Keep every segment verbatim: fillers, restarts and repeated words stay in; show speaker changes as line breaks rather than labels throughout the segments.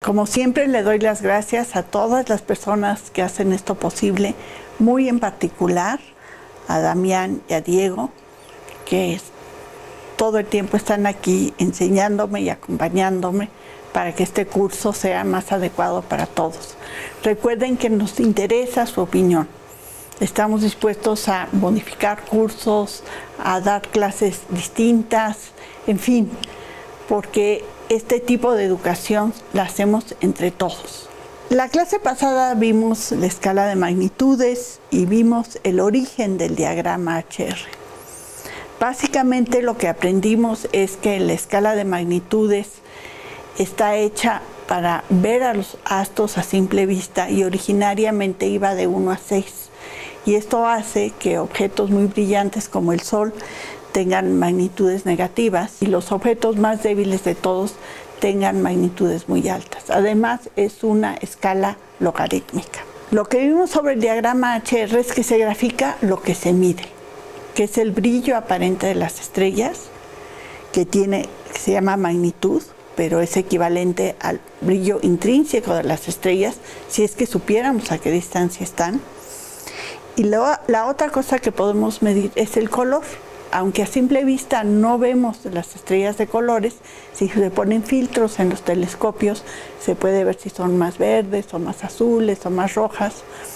Como siempre, le doy las gracias a todas las personas que hacen esto posible, muy en particular a Damián y a Diego, que todo el tiempo están aquí enseñándome y acompañándome para que este curso sea más adecuado para todos. Recuerden que nos interesa su opinión. Estamos dispuestos a modificar cursos, a dar clases distintas, en fin, porque este tipo de educación la hacemos entre todos. La clase pasada vimos la escala de magnitudes y vimos el origen del diagrama H R. Básicamente lo que aprendimos es que la escala de magnitudes está hecha para ver a los astros a simple vista y originariamente iba de uno a seis. Y esto hace que objetos muy brillantes como el Sol tengan magnitudes negativas y los objetos más débiles de todos tengan magnitudes muy altas. Además, es una escala logarítmica. Lo que vimos sobre el diagrama H R es que se grafica lo que se mide, que es el brillo aparente de las estrellas, que tiene, que se llama magnitud, pero es equivalente al brillo intrínseco de las estrellas, si es que supiéramos a qué distancia están. Y lo, la otra cosa que podemos medir es el color. Aunque a simple vista no vemos las estrellas de colores, si se ponen filtros en los telescopios, se puede ver si son más verdes, o más azules, o más rojas.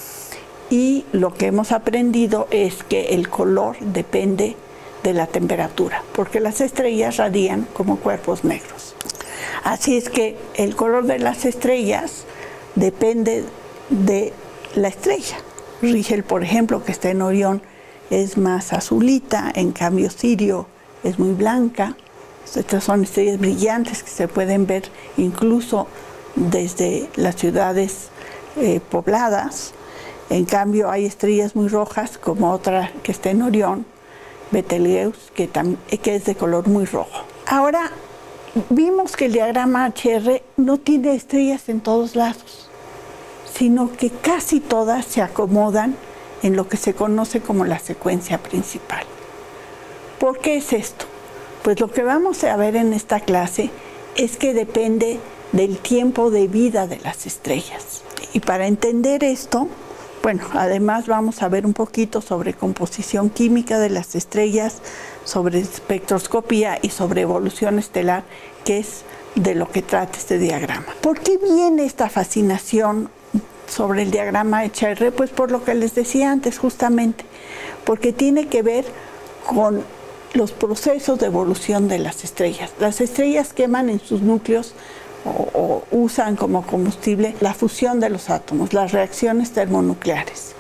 Y lo que hemos aprendido es que el color depende de la temperatura, porque las estrellas radian como cuerpos negros. Así es que el color de las estrellas depende de la estrella. Rigel, por ejemplo, que está en Orión, es más azulita, en cambio Sirio es muy blanca. Estas son estrellas brillantes que se pueden ver incluso desde las ciudades eh, pobladas. En cambio hay estrellas muy rojas, como otra que está en Orión, Betelgeuse, que, que es de color muy rojo. Ahora, vimos que el diagrama H R no tiene estrellas en todos lados, sino que casi todas se acomodan en lo que se conoce como la secuencia principal. ¿Por qué es esto? Pues lo que vamos a ver en esta clase es que depende del tiempo de vida de las estrellas. Y para entender esto, bueno, además vamos a ver un poquito sobre composición química de las estrellas, sobre espectroscopía y sobre evolución estelar, que es de lo que trata este diagrama. ¿Por qué viene esta fascinación sobre el diagrama H R? Pues por lo que les decía antes, justamente, porque tiene que ver con los procesos de evolución de las estrellas. Las estrellas queman en sus núcleos o, o usan como combustible la fusión de los átomos, las reacciones termonucleares.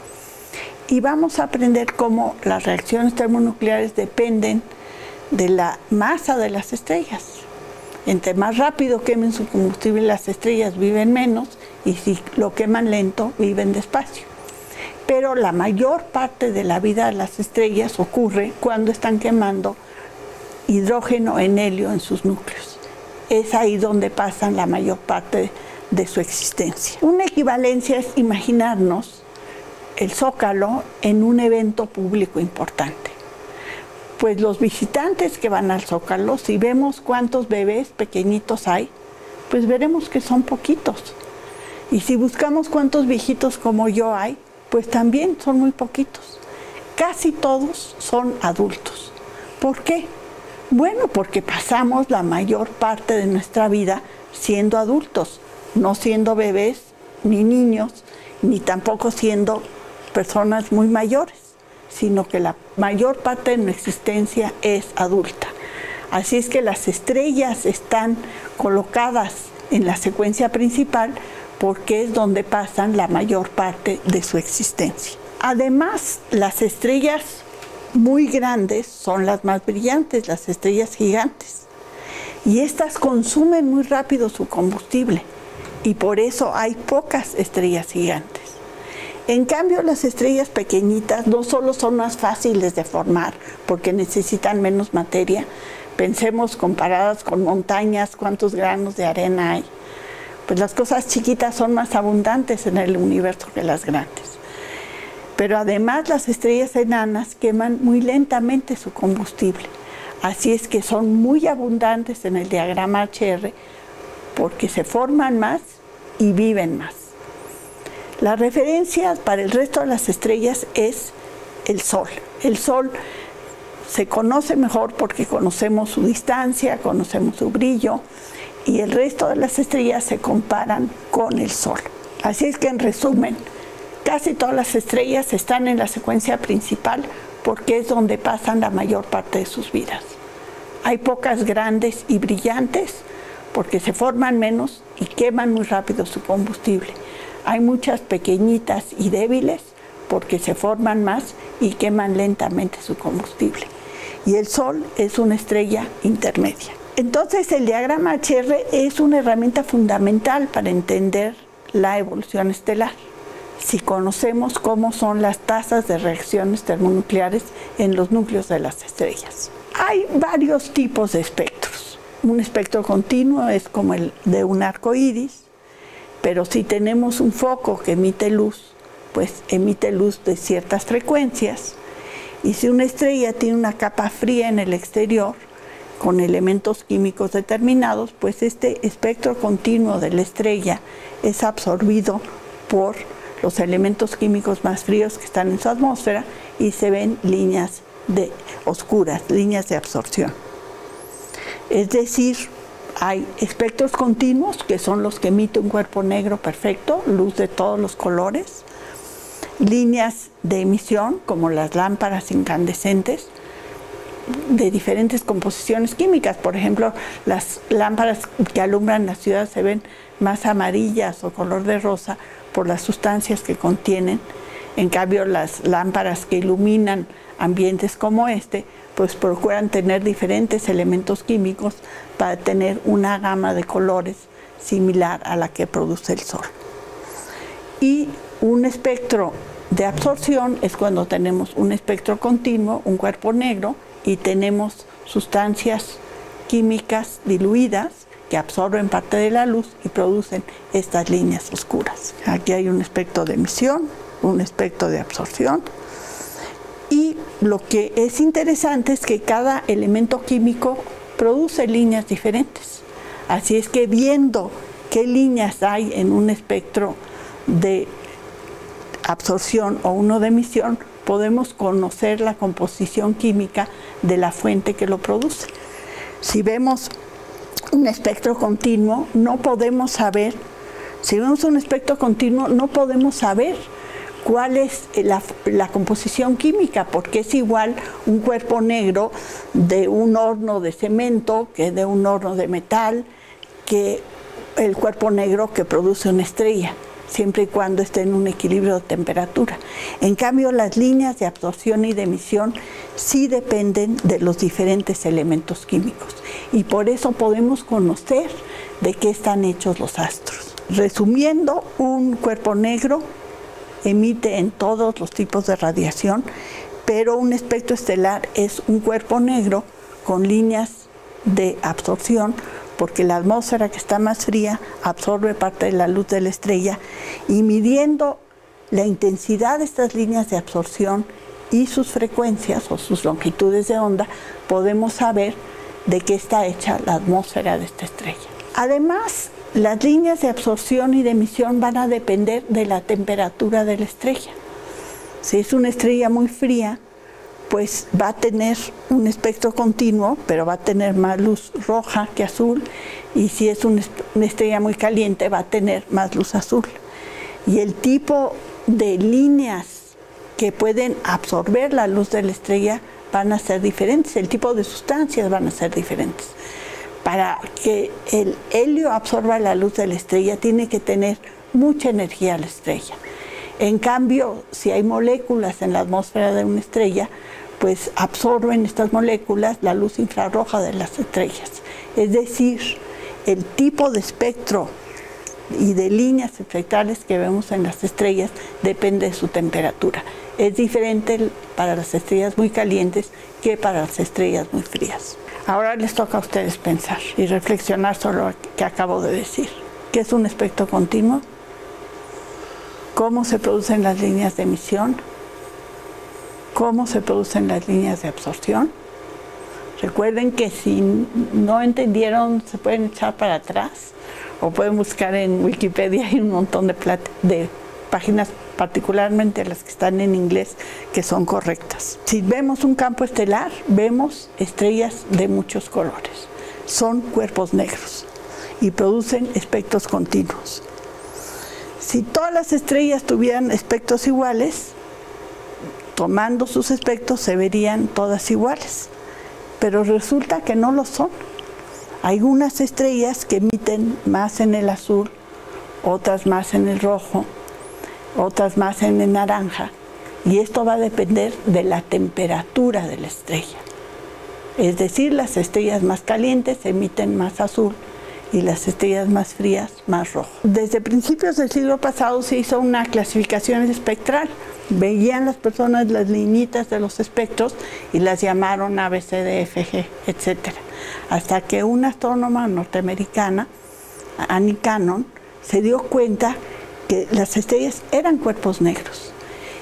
Y vamos a aprender cómo las reacciones termonucleares dependen de la masa de las estrellas. Entre más rápido quemen su combustible, las estrellas viven menos, y si lo queman lento, viven despacio. Pero la mayor parte de la vida de las estrellas ocurre cuando están quemando hidrógeno en helio en sus núcleos. Es ahí donde pasan la mayor parte de su existencia. Una equivalencia es imaginarnos el Zócalo en un evento público importante. Pues los visitantes que van al Zócalo, si vemos cuántos bebés pequeñitos hay, pues veremos que son poquitos. Y si buscamos cuántos viejitos como yo hay, pues también son muy poquitos. Casi todos son adultos. ¿Por qué? Bueno, porque pasamos la mayor parte de nuestra vida siendo adultos, no siendo bebés, ni niños, ni tampoco siendo personas muy mayores, sino que la mayor parte de nuestra existencia es adulta. Así es que las estrellas están colocadas en la secuencia principal porque es donde pasan la mayor parte de su existencia. Además, las estrellas muy grandes son las más brillantes, las estrellas gigantes. Y estas consumen muy rápido su combustible y por eso hay pocas estrellas gigantes. En cambio, las estrellas pequeñitas no solo son más fáciles de formar porque necesitan menos materia. Pensemos comparadas con montañas, cuántos granos de arena hay. Pues las cosas chiquitas son más abundantes en el universo que las grandes. Pero además las estrellas enanas queman muy lentamente su combustible. Así es que son muy abundantes en el diagrama H R porque se forman más y viven más. La referencia para el resto de las estrellas es el Sol. El Sol se conoce mejor porque conocemos su distancia, conocemos su brillo, y el resto de las estrellas se comparan con el Sol. Así es que, en resumen, casi todas las estrellas están en la secuencia principal porque es donde pasan la mayor parte de sus vidas. Hay pocas grandes y brillantes porque se forman menos y queman muy rápido su combustible. Hay muchas pequeñitas y débiles porque se forman más y queman lentamente su combustible. Y el Sol es una estrella intermedia. Entonces, el diagrama H R es una herramienta fundamental para entender la evolución estelar, si conocemos cómo son las tasas de reacciones termonucleares en los núcleos de las estrellas. Hay varios tipos de espectros. Un espectro continuo es como el de un arco iris, pero si tenemos un foco que emite luz, pues emite luz de ciertas frecuencias. Y si una estrella tiene una capa fría en el exterior, con elementos químicos determinados, pues este espectro continuo de la estrella es absorbido por los elementos químicos más fríos que están en su atmósfera y se ven líneas de oscuras, líneas de absorción. Es decir, hay espectros continuos, que son los que emite un cuerpo negro perfecto, luz de todos los colores, líneas de emisión, como las lámparas incandescentes, de diferentes composiciones químicas. Por ejemplo, las lámparas que alumbran la ciudad se ven más amarillas o color de rosa por las sustancias que contienen. En cambio, las lámparas que iluminan ambientes como este, pues procuran tener diferentes elementos químicos para tener una gama de colores similar a la que produce el Sol. Y un espectro de absorción es cuando tenemos un espectro continuo, un cuerpo negro, y tenemos sustancias químicas diluidas que absorben parte de la luz y producen estas líneas oscuras. Aquí hay un espectro de emisión, un espectro de absorción, y lo que es interesante es que cada elemento químico produce líneas diferentes. Así es que, viendo qué líneas hay en un espectro de absorción o uno de emisión, podemos conocer la composición química de la fuente que lo produce. Si vemos un espectro continuo, no podemos saber, si vemos un espectro continuo, no podemos saber cuál es la, la composición química, porque es igual un cuerpo negro de un horno de cemento que de un horno de metal, que el cuerpo negro que produce una estrella, siempre y cuando esté en un equilibrio de temperatura. En cambio, las líneas de absorción y de emisión sí dependen de los diferentes elementos químicos, y por eso podemos conocer de qué están hechos los astros. Resumiendo, un cuerpo negro emite en todos los tipos de radiación, pero un espectro estelar es un cuerpo negro con líneas de absorción, porque la atmósfera, que está más fría, absorbe parte de la luz de la estrella, y midiendo la intensidad de estas líneas de absorción y sus frecuencias o sus longitudes de onda, podemos saber de qué está hecha la atmósfera de esta estrella. Además, las líneas de absorción y de emisión van a depender de la temperatura de la estrella. Si es una estrella muy fría, pues va a tener un espectro continuo, pero va a tener más luz roja que azul, y si es una estrella muy caliente, va a tener más luz azul. Y el tipo de líneas que pueden absorber la luz de la estrella van a ser diferentes, el tipo de sustancias van a ser diferentes. Para que el helio absorba la luz de la estrella, tiene que tener mucha energía la estrella. En cambio, si hay moléculas en la atmósfera de una estrella, pues absorben estas moléculas la luz infrarroja de las estrellas. Es decir, el tipo de espectro y de líneas espectrales que vemos en las estrellas depende de su temperatura. Es diferente para las estrellas muy calientes que para las estrellas muy frías. Ahora les toca a ustedes pensar y reflexionar sobre lo que acabo de decir. ¿Qué es un espectro continuo? ¿Cómo se producen las líneas de emisión? ¿Cómo se producen las líneas de absorción? Recuerden que si no entendieron, se pueden echar para atrás o pueden buscar en Wikipedia, hay un montón de, de páginas, particularmente las que están en inglés, que son correctas. Si vemos un campo estelar, vemos estrellas de muchos colores. Son cuerpos negros y producen espectros continuos. Si todas las estrellas tuvieran espectros iguales, tomando sus espectros se verían todas iguales, pero resulta que no lo son. Hay unas estrellas que emiten más en el azul, otras más en el rojo, otras más en el naranja, y esto va a depender de la temperatura de la estrella. Es decir, las estrellas más calientes emiten más azul y las estrellas más frías más rojo. Desde principios del siglo pasado se hizo una clasificación espectral. Veían las personas las liñitas de los espectros y las llamaron A, B, C, D, F, G, etcétera. Hasta que una astrónoma norteamericana, Annie Cannon, se dio cuenta que las estrellas eran cuerpos negros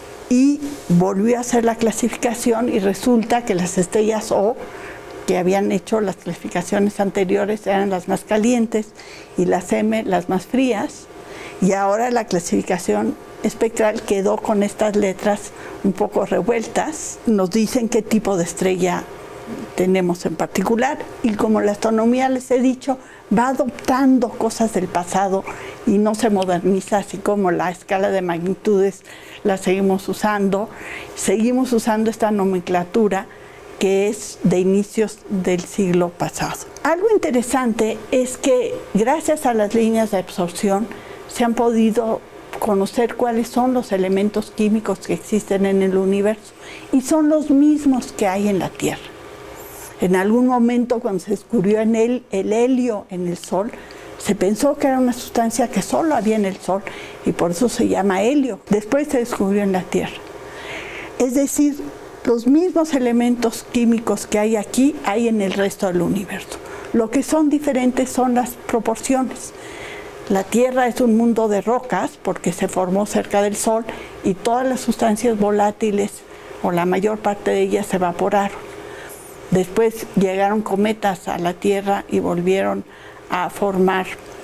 y volvió a hacer la clasificación y resulta que las estrellas O, que habían hecho las clasificaciones anteriores, eran las más calientes y las M las más frías, y ahora la clasificación espectral quedó con estas letras un poco revueltas. Nos dicen qué tipo de estrella tenemos en particular, y como la astronomía, les he dicho, va adoptando cosas del pasado y no se moderniza, así como la escala de magnitudes la seguimos usando, seguimos usando esta nomenclatura que es de inicios del siglo pasado. Algo interesante es que gracias a las líneas de absorción se han podido conocer cuáles son los elementos químicos que existen en el universo, y son los mismos que hay en la Tierra. En algún momento, cuando se descubrió en él el helio en el Sol, se pensó que era una sustancia que solo había en el Sol y por eso se llama helio. Después se descubrió en la Tierra. Es decir, los mismos elementos químicos que hay aquí hay en el resto del universo. Lo que son diferentes son las proporciones. La Tierra es un mundo de rocas porque se formó cerca del Sol y todas las sustancias volátiles, o la mayor parte de ellas, se evaporaron. Después llegaron cometas a la Tierra y volvieron a formar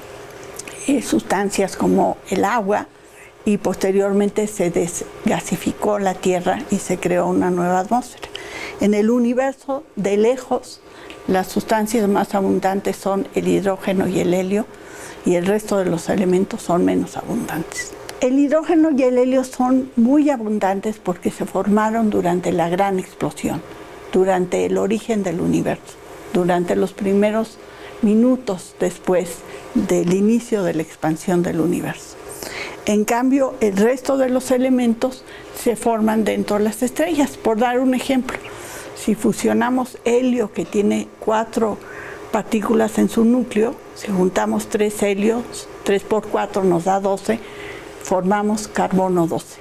eh, sustancias como el agua, y posteriormente se desgasificó la Tierra y se creó una nueva atmósfera. En el universo, de lejos, las sustancias más abundantes son el hidrógeno y el helio, y el resto de los elementos son menos abundantes. El hidrógeno y el helio son muy abundantes porque se formaron durante la gran explosión, durante el origen del universo, durante los primeros minutos después del inicio de la expansión del universo. En cambio, el resto de los elementos se forman dentro de las estrellas. Por dar un ejemplo, si fusionamos helio, que tiene cuatro partículas en su núcleo, si juntamos tres helios, tres por cuatro nos da doce, formamos carbono doce.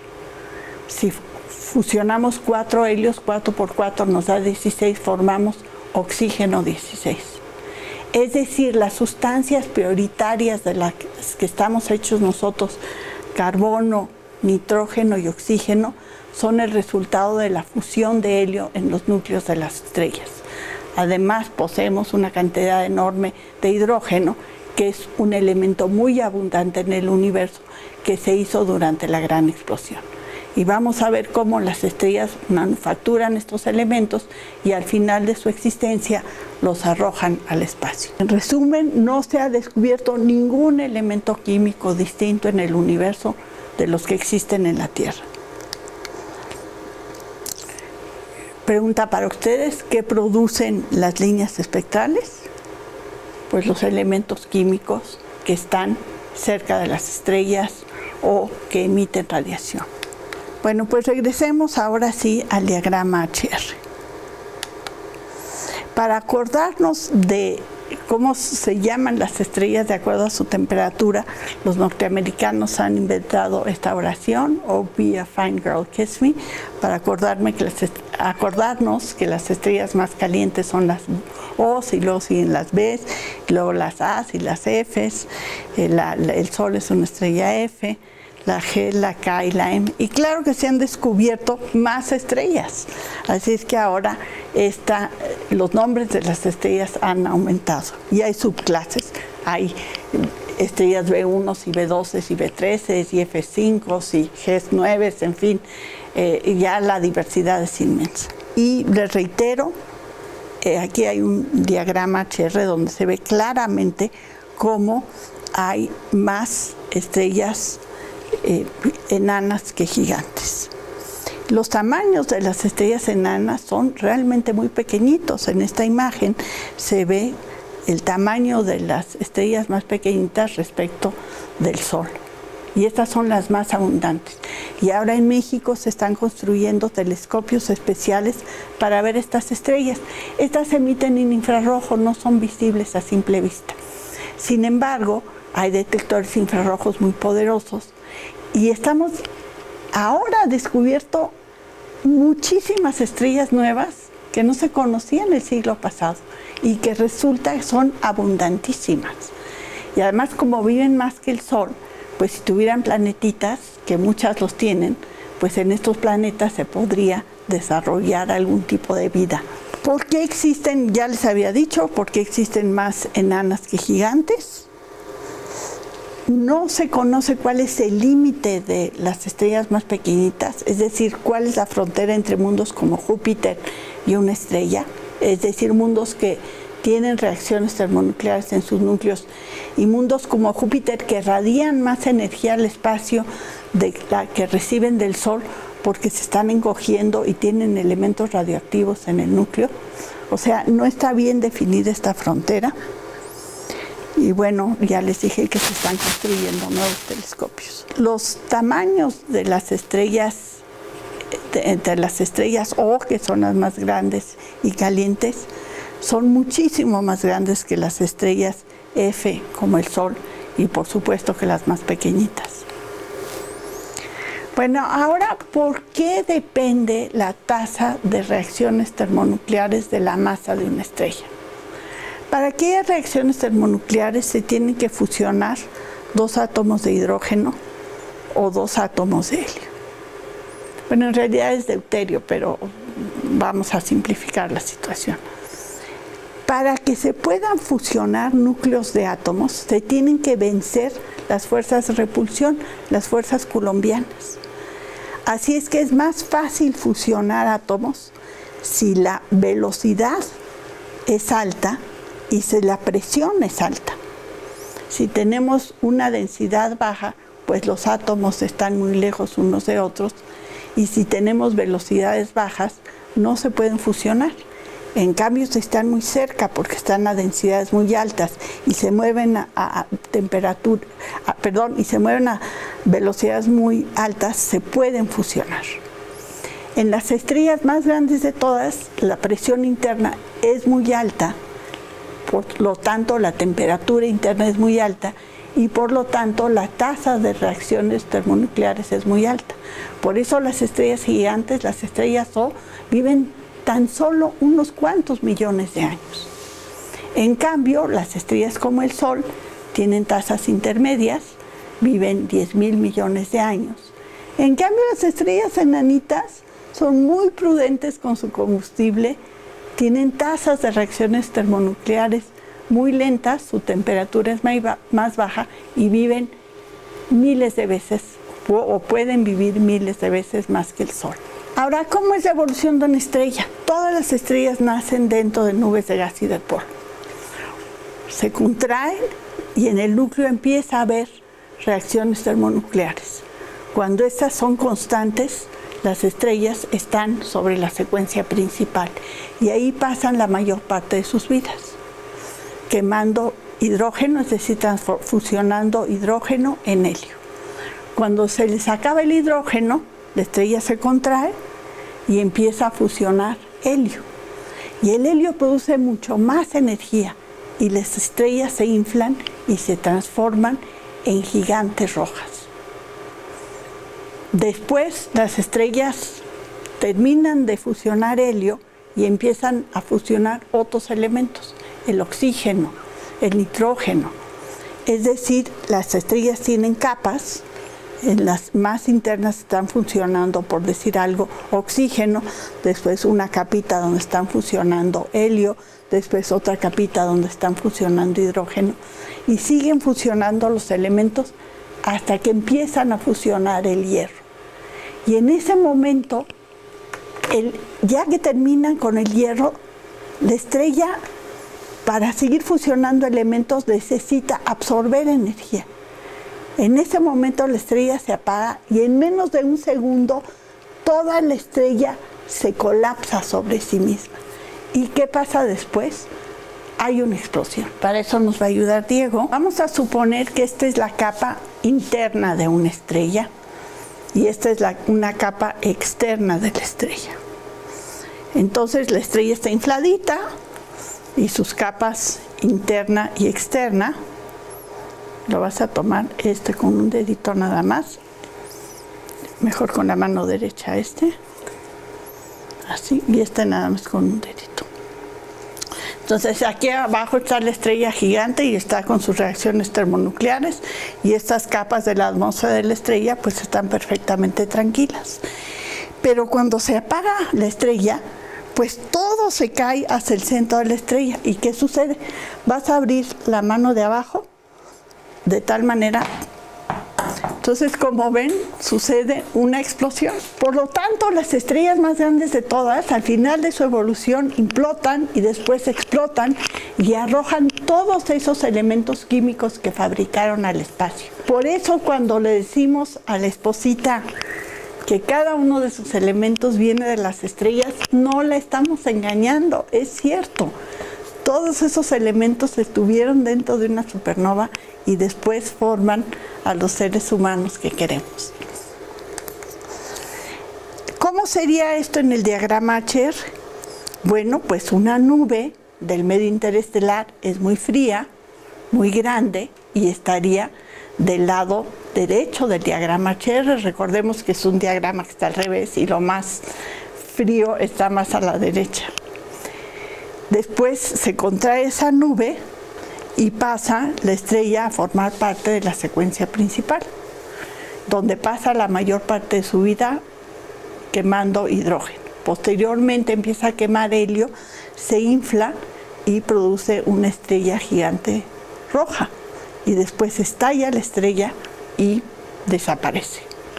Si fusionamos cuatro helios, cuatro por cuatro nos da dieciséis, formamos oxígeno dieciséis. Es decir, las sustancias prioritarias de las que estamos hechos nosotros, carbono, nitrógeno y oxígeno, son el resultado de la fusión de helio en los núcleos de las estrellas. Además, poseemos una cantidad enorme de hidrógeno, que es un elemento muy abundante en el universo, que se hizo durante la gran explosión. Y vamos a ver cómo las estrellas manufacturan estos elementos y al final de su existencia los arrojan al espacio. En resumen, no se ha descubierto ningún elemento químico distinto en el universo de los que existen en la Tierra. Pregunta para ustedes: ¿qué producen las líneas espectrales? Pues los elementos químicos que están cerca de las estrellas o que emiten radiación. Bueno, pues regresemos ahora sí al diagrama H R. Para acordarnos de cómo se llaman las estrellas de acuerdo a su temperatura, los norteamericanos han inventado esta oración: "Oh, be a fine girl, kiss me", para acordarme que las, acordarnos que las estrellas más calientes son las O's, y luego siguen las B's, y luego las A's y las F's. El, el Sol es una estrella F. la G, la K y la M. Y claro que se han descubierto más estrellas. Así es que ahora esta, los nombres de las estrellas han aumentado. Y hay subclases. Hay estrellas B uno y B doce y B trece y F cinco y G nueve, en fin. Eh, ya la diversidad es inmensa. Y les reitero, eh, aquí hay un diagrama H R donde se ve claramente cómo hay más estrellas eh, enanas que gigantes. Los tamaños de las estrellas enanas son realmente muy pequeñitos. En esta imagen se ve el tamaño de las estrellas más pequeñitas respecto del Sol. Y estas son las más abundantes. Y ahora en México se están construyendo telescopios especiales para ver estas estrellas. Estas se emiten en infrarrojo, no son visibles a simple vista. Sin embargo, hay detectores infrarrojos muy poderosos y estamos ahora descubierto muchísimas estrellas nuevas que no se conocían el siglo pasado y que resulta que son abundantísimas. Y además, como viven más que el Sol, pues si tuvieran planetitas, que muchas los tienen, pues en estos planetas se podría desarrollar algún tipo de vida. ¿Por qué existen, ya les había dicho, por qué existen más enanas que gigantes? No se conoce cuál es el límite de las estrellas más pequeñitas, es decir, cuál es la frontera entre mundos como Júpiter y una estrella, es decir, mundos que tienen reacciones termonucleares en sus núcleos y mundos como Júpiter que radian más energía al espacio de la que reciben del Sol porque se están encogiendo y tienen elementos radioactivos en el núcleo. O sea, no está bien definida esta frontera. Y bueno, ya les dije que se están construyendo nuevos telescopios. Los tamaños de las estrellas, de, de las estrellas O, que son las más grandes y calientes, son muchísimo más grandes que las estrellas F, como el Sol, y por supuesto que las más pequeñitas. Bueno, ahora, ¿por qué depende la tasa de reacciones termonucleares de la masa de una estrella? Para que haya reacciones termonucleares se tienen que fusionar dos átomos de hidrógeno o dos átomos de helio. Bueno, en realidad es deuterio, pero vamos a simplificar la situación. Para que se puedan fusionar núcleos de átomos, se tienen que vencer las fuerzas de repulsión, las fuerzas coulombianas. Así es que es más fácil fusionar átomos si la velocidad es alta y si la presión es alta. Si tenemos una densidad baja, pues los átomos están muy lejos unos de otros, y si tenemos velocidades bajas, no se pueden fusionar. En cambio, si están muy cerca porque están a densidades muy altas y se mueven a, a temperatura, a, perdón, y se mueven a velocidades muy altas, se pueden fusionar. En las estrellas más grandes de todas, la presión interna es muy alta, por lo tanto la temperatura interna es muy alta y por lo tanto la tasa de reacciones termonucleares es muy alta. Por eso las estrellas gigantes, las estrellas O, viven tan solo unos cuantos millones de años. En cambio, las estrellas como el Sol tienen tasas intermedias, viven diez mil millones de años. En cambio, las estrellas enanitas son muy prudentes con su combustible, tienen tasas de reacciones termonucleares muy lentas, su temperatura es más baja y viven miles de veces, o pueden vivir miles de veces más que el Sol. Ahora, ¿cómo es la evolución de una estrella? Todas las estrellas nacen dentro de nubes de gas y de polvo. Se contraen y en el núcleo empieza a haber reacciones termonucleares. Cuando estas son constantes, las estrellas están sobre la secuencia principal y ahí pasan la mayor parte de sus vidas, quemando hidrógeno, es decir, fusionando hidrógeno en helio. Cuando se les acaba el hidrógeno, la estrella se contrae y empieza a fusionar helio. Y el helio produce mucho más energía y las estrellas se inflan y se transforman en gigantes rojas. Después las estrellas terminan de fusionar helio y empiezan a fusionar otros elementos, el oxígeno, el nitrógeno. Es decir, las estrellas tienen capas En las más internas están funcionando, por decir algo, oxígeno, después una capita donde están fusionando helio, después otra capita donde están fusionando hidrógeno, y siguen fusionando los elementos hasta que empiezan a fusionar el hierro. Y en ese momento, el, ya que terminan con el hierro, la estrella, para seguir fusionando elementos, necesita absorber energía. En ese momento la estrella se apaga y en menos de un segundo toda la estrella se colapsa sobre sí misma. ¿Y qué pasa después? Hay una explosión. Para eso nos va a ayudar Diego. Vamos a suponer que esta es la capa interna de una estrella y esta es la, una capa externa de la estrella. Entonces la estrella está infladita y sus capas interna y externa. Lo vas a tomar este con un dedito nada más, mejor con la mano derecha este, así, y este nada más con un dedito. Entonces aquí abajo está la estrella gigante y está con sus reacciones termonucleares, y estas capas de la atmósfera de la estrella pues están perfectamente tranquilas. Pero cuando se apaga la estrella, pues todo se cae hacia el centro de la estrella. ¿Y qué sucede? Vas a abrir la mano de abajo de tal manera, entonces como ven, sucede una explosión. Por lo tanto, las estrellas más grandes de todas, al final de su evolución, implotan y después explotan y arrojan todos esos elementos químicos que fabricaron al espacio. Por eso cuando le decimos a la esposita que cada uno de sus elementos viene de las estrellas, no la estamos engañando, es cierto. Todos esos elementos estuvieron dentro de una supernova y después forman a los seres humanos que queremos. ¿Cómo sería esto en el diagrama H R? Bueno, pues una nube del medio interestelar es muy fría, muy grande, y estaría del lado derecho del diagrama H R. Recordemos que es un diagrama que está al revés y lo más frío está más a la derecha. Después se contrae esa nube y pasa la estrella a formar parte de la secuencia principal, donde pasa la mayor parte de su vida quemando hidrógeno. Posteriormente empieza a quemar helio, se infla y produce una estrella gigante roja. Y después estalla la estrella y desaparece.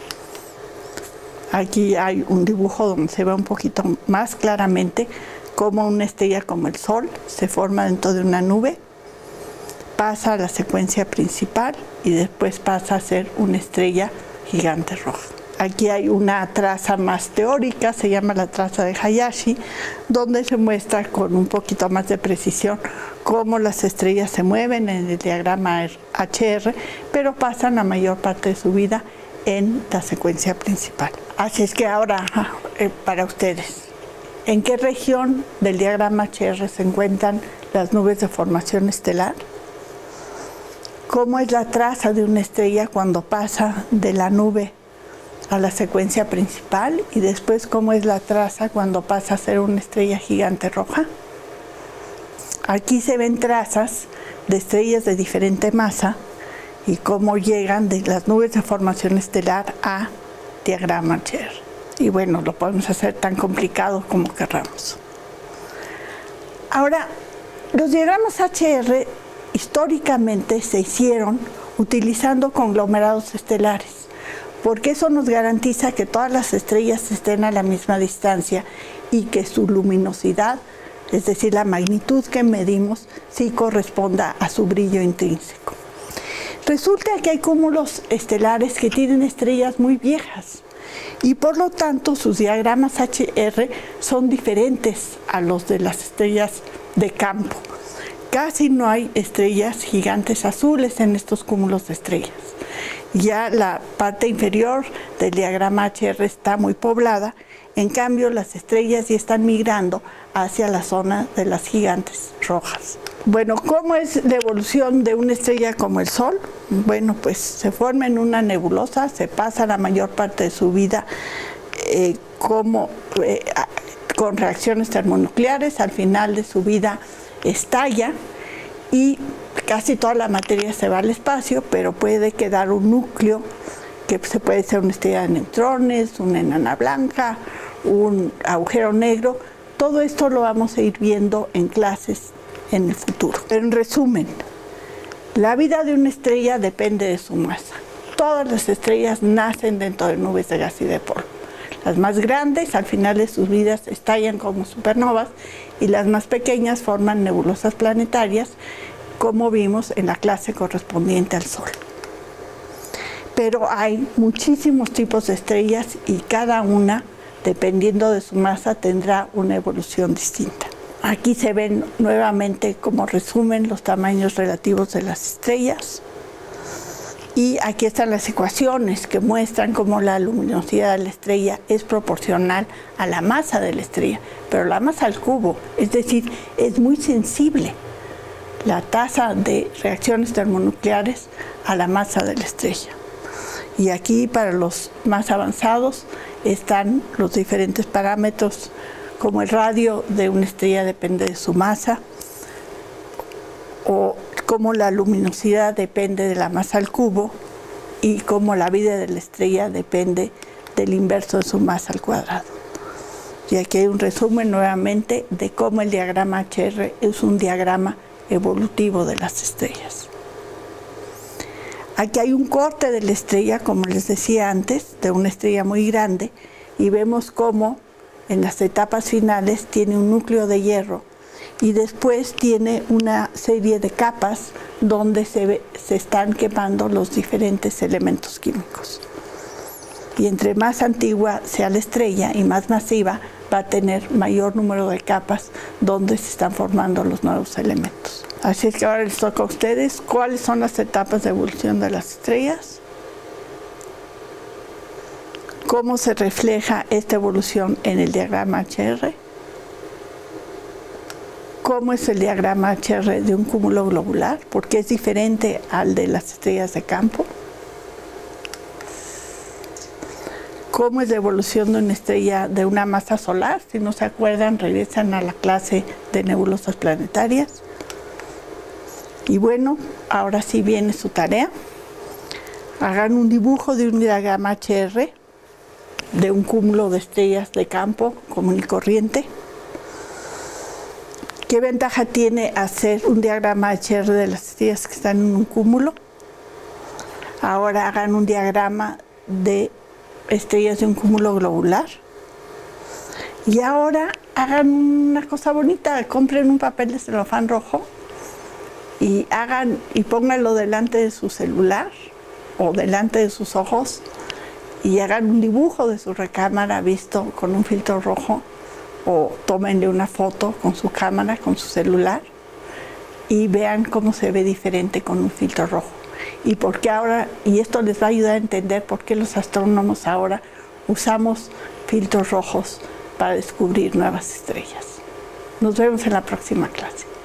Aquí hay un dibujo donde se ve un poquito más claramente cómo una estrella como el Sol se forma dentro de una nube, pasa a la secuencia principal y después pasa a ser una estrella gigante roja. Aquí hay una traza más teórica, se llama la traza de Hayashi, donde se muestra con un poquito más de precisión cómo las estrellas se mueven en el diagrama H R, pero pasan la mayor parte de su vida en la secuencia principal. Así es que ahora, eh, para ustedes, ¿en qué región del diagrama H R se encuentran las nubes de formación estelar? ¿Cómo es la traza de una estrella cuando pasa de la nube a la secuencia principal? Y después, ¿cómo es la traza cuando pasa a ser una estrella gigante roja? Aquí se ven trazas de estrellas de diferente masa y cómo llegan de las nubes de formación estelar a diagrama H R. Y bueno, lo podemos hacer tan complicado como querramos. Ahora, los diagramas H R históricamente se hicieron utilizando conglomerados estelares, porque eso nos garantiza que todas las estrellas estén a la misma distancia y que su luminosidad, es decir, la magnitud que medimos, sí corresponda a su brillo intrínseco. Resulta que hay cúmulos estelares que tienen estrellas muy viejas y por lo tanto sus diagramas H R son diferentes a los de las estrellas de campo. Casi no hay estrellas gigantes azules en estos cúmulos de estrellas. Ya la parte inferior del diagrama H R está muy poblada, en cambio las estrellas ya están migrando hacia la zona de las gigantes rojas. Bueno, ¿cómo es la evolución de una estrella como el Sol? Bueno, pues se forma en una nebulosa, se pasa la mayor parte de su vida eh, como, eh, con reacciones termonucleares, al final de su vida estalla y casi toda la materia se va al espacio, pero puede quedar un núcleo que se puede ser una estrella de neutrones, una enana blanca, un agujero negro. Todo esto lo vamos a ir viendo en clases en el futuro. En resumen, la vida de una estrella depende de su masa. Todas las estrellas nacen dentro de nubes de gas y de polvo. Las más grandes, al final de sus vidas, estallan como supernovas y las más pequeñas forman nebulosas planetarias, como vimos en la clase correspondiente al Sol. Pero hay muchísimos tipos de estrellas y cada una, dependiendo de su masa, tendrá una evolución distinta. Aquí se ven nuevamente como resumen los tamaños relativos de las estrellas. Y aquí están las ecuaciones que muestran cómo la luminosidad de la estrella es proporcional a la masa de la estrella, pero la masa al cubo, es decir, es muy sensible la tasa de reacciones termonucleares a la masa de la estrella. Y aquí, para los más avanzados, están los diferentes parámetros, como el radio de una estrella depende de su masa, o cómo la luminosidad depende de la masa al cubo, y cómo la vida de la estrella depende del inverso de su masa al cuadrado. Y aquí hay un resumen nuevamente de cómo el diagrama H R es un diagrama evolutivo de las estrellas. Aquí hay un corte de la estrella, como les decía antes, de una estrella muy grande, y vemos cómo en las etapas finales tiene un núcleo de hierro y después tiene una serie de capas donde se, ve, se están quemando los diferentes elementos químicos. Y entre más antigua sea la estrella y más masiva, va a tener mayor número de capas donde se están formando los nuevos elementos. Así es que ahora les toca a ustedes cuáles son las etapas de evolución de las estrellas, cómo se refleja esta evolución en el diagrama H R, cómo es el diagrama H R de un cúmulo globular, porque es diferente al de las estrellas de campo, cómo es la evolución de una estrella de una masa solar. Si no se acuerdan, regresan a la clase de nebulosas planetarias. Y bueno, ahora sí viene su tarea. Hagan un dibujo de un diagrama H R de un cúmulo de estrellas de campo común y corriente. ¿Qué ventaja tiene hacer un diagrama H R de las estrellas que están en un cúmulo? Ahora hagan un diagrama de estrellas de un cúmulo globular. Y ahora hagan una cosa bonita, compren un papel de celofán rojo y hagan y pónganlo delante de su celular o delante de sus ojos y hagan un dibujo de su recámara visto con un filtro rojo, o tómenle una foto con su cámara, con su celular, y vean cómo se ve diferente con un filtro rojo. Y por qué ahora, y esto les va a ayudar a entender por qué los astrónomos ahora usamos filtros rojos para descubrir nuevas estrellas. Nos vemos en la próxima clase.